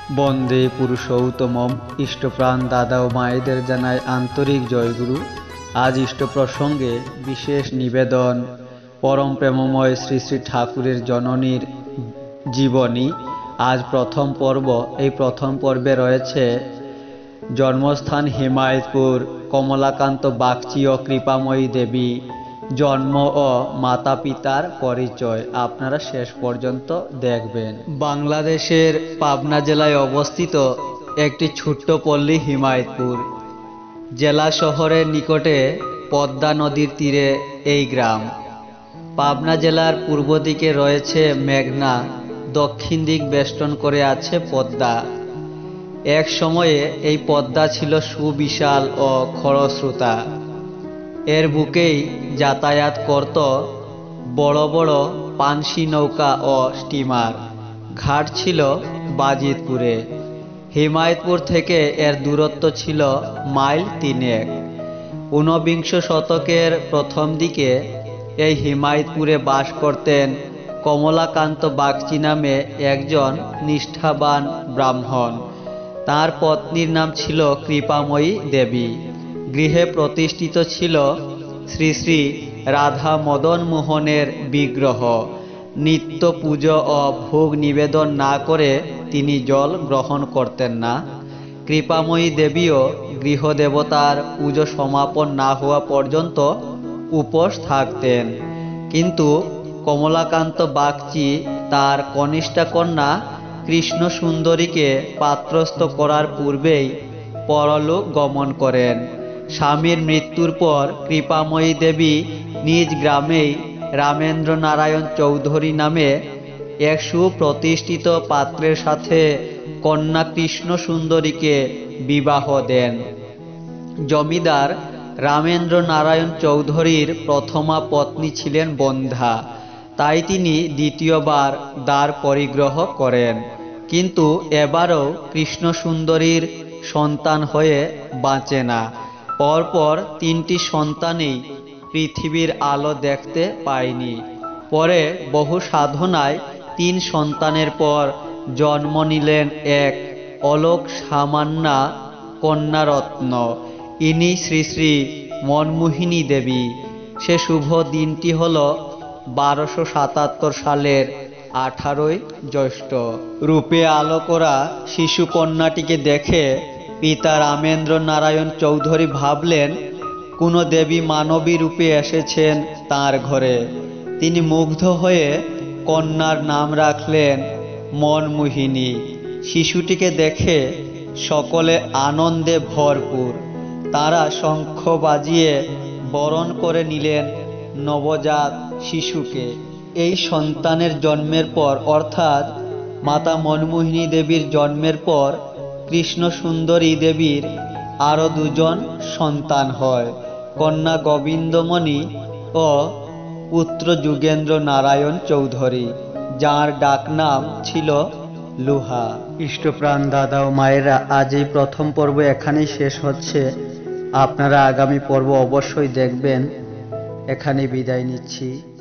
বন্দে পুরুষোত্তমম। ইষ্টপ্রাণ দাদা ও মায়েদের জানায় আন্তরিক জয়গুরু। আজ ইষ্ট প্রসঙ্গে বিশেষ নিবেদন পরম প্রেমময় শ্রী শ্রী ঠাকুরের জননীর জীবনী। আজ প্রথম পর্ব। এই প্রথম পর্বে রয়েছে জন্মস্থান হিমায়তপুর, কমলাকান্ত বাগচি ও কৃপাময়ী দেবী, জন্ম ও মাতা পিতার পরিচয়। আপনারা শেষ পর্যন্ত দেখবেন। বাংলাদেশের পাবনা জেলায় অবস্থিত একটি ছোট্ট পল্লী হিমায়তপুর। জেলা শহরের নিকটে পদ্মা নদীর তীরে এই গ্রাম। পাবনা জেলার পূর্ব দিকে রয়েছে মেঘনা, দক্ষিণ দিক বেষ্টন করে আছে পদ্মা। এক সময়ে এই পদ্মা ছিল সুবিশাল ও খরস্রোতা। এর বুকেই যাতায়াত করত বড় বড় পানসি নৌকা ও স্টিমার। ঘাট ছিল বাজিতপুরে। হিমায়তপুর থেকে এর দূরত্ব ছিল মাইল 3 ঊনবিংশ শতকের প্রথম দিকে এই হিমায়তপুরে বাস করতেন কমলাকান্ত বাগচি নামে একজন নিষ্ঠাবান ব্রাহ্মণ। তার পত্নীর নাম ছিল কৃপাময়ী দেবী। গৃহে প্রতিষ্ঠিত ছিল শ্রী শ্রী রাধা মদন মোহনের বিগ্রহ। নিত্য পুজো ও ভোগ নিবেদন না করে তিনি জল গ্রহণ করতেন না। কৃপাময়ী দেবীও গৃহদেবতার পুজো সমাপন না হওয়া পর্যন্ত উপোস থাকতেন। কিন্তু কমলাকান্ত বাগচি তার কনিষ্ঠা কন্যা কৃষ্ণ সুন্দরীকে পাত্রস্থ করার পূর্বেই পরলোক গমন করেন। স্বামীর মৃত্যুর পর কৃপাময়ী দেবী নিজ গ্রামেই রামেন্দ্র নারায়ণ চৌধুরী নামে এক সুপ্রতিষ্ঠিত পাত্রের সাথে কন্যা কৃষ্ণ সুন্দরীকে বিবাহ দেন। জমিদার রামেন্দ্র নারায়ণ চৌধুরীর প্রথমা পত্নী ছিলেন বন্ধা, তাই তিনি দ্বিতীয়বার দ্বার পরিগ্রহ করেন। কিন্তু এবারও কৃষ্ণ সুন্দরীর সন্তান হয়ে বাঁচে না। পরপর 3টি সন্তানই পৃথিবীর আলো দেখতে পায়নি। পরে বহু সাধনায় 3 সন্তানের পর জন্ম নিলেন এক অলোক সামান্যা কন্যারত্ন। ইনি শ্রী শ্রী মনমোহিনী দেবী। সে শুভ দিনটি হল 1277 সালের 18ই জ্যৈষ্ঠ। রূপে আলো করা শিশু কন্যাটিকে দেখে পিতা রামেন্দ্র নারায়ণ চৌধুরী ভাবলেন কোনো দেবী মানবী রূপে এসেছেন তাঁর ঘরে। তিনি মুগ্ধ হয়ে কন্যার নাম রাখলেন মনমোহিনী। শিশুটিকে দেখে সকলে আনন্দে ভরপুর। তারা শঙ্খ বাজিয়ে বরণ করে নিলেন নবজাত শিশুকে। এই সন্তানের জন্মের পর, অর্থাৎ মাতা মনমোহিনী দেবীর জন্মের পর কৃষ্ণ সুন্দরী দেবীর আরও 2 জন সন্তান হয়, কন্যা গোবিন্দমণি ও পুত্র যুগেন্দ্র নারায়ণ চৌধুরী, যার ডাকনাম ছিল লুহা। ইষ্টপ্রাণ দাদা ও মায়েরা, আজ এই প্রথম পর্ব এখানেই শেষ হচ্ছে। আপনারা আগামী পর্ব অবশ্যই দেখবেন। এখানে বিদায় নিচ্ছি।